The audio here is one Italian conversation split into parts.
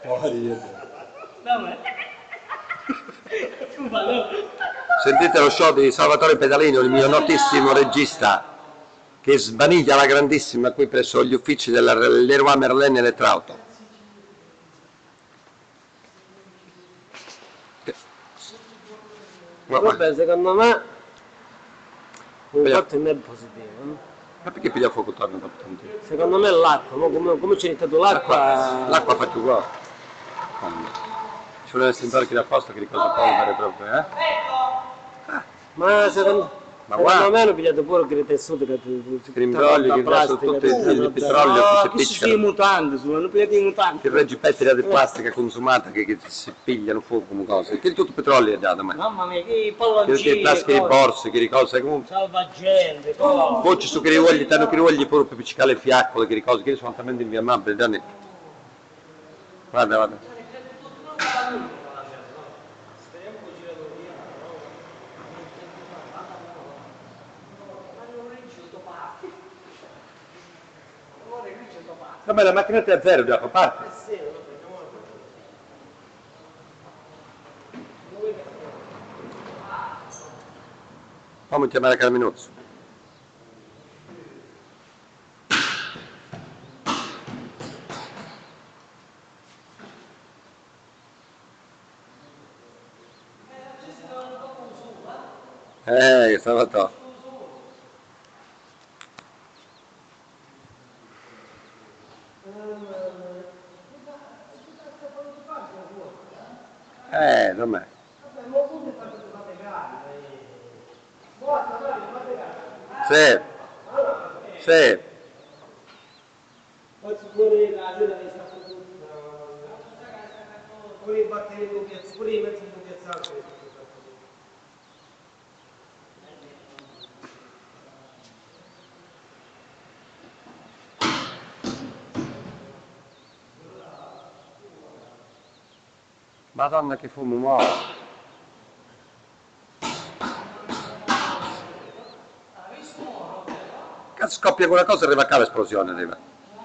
Sentite lo show di Salvatore Pedalino, il mio notissimo regista, che svaniglia alla grandissima qui presso gli uffici della Leroy Merlin Elettrauto. Vabbè, secondo me un fatto non è positivo. Ma perché piglia fuoco torno dopo tanto? Secondo me l'acqua, come c'è iniziato l'acqua... L'acqua fa più uguale. Ci vuole un estintore che da posto che di cosa polvere proprio, eh? Ma secondo me hanno pigliato pure che le tessute che imbrogli, che lasciano tutto il petrolio che si piccano. I mutanti, hanno pigliato i mutanti. Il reggipettine di plastica consumata che si pigliano fuoco come cose. Che è tutto petrolio è dato, ma. Mamma mia, che palloncini. Che plastica di borse, che di cose comunque. Salvagente, cosa. Poi ci sono che rivolgli, tanto che rivolgli pure per piccare le fiaccole, che di cose, che sono altamente infiammabili, Dani. Guarda. Vabbè, la macchinetta è a zero, già fa parte. Fammi chiamare Carminuzzo. Che stava troppo. Dov'è? Sì. Sì. Madonna che fumo muore. Cazzo scoppia quella cosa e arriva qua l'esplosione, arriva.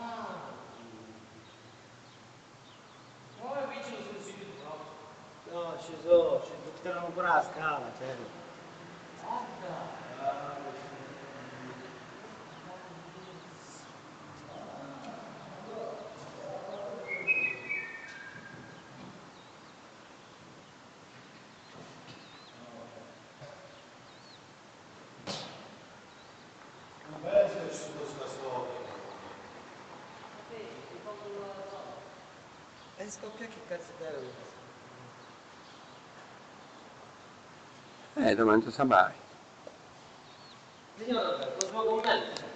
No, ci sono ancora la scala, cioè. E scoppia che cazzo deve? Non si sa mai. Signora, cosa commenta?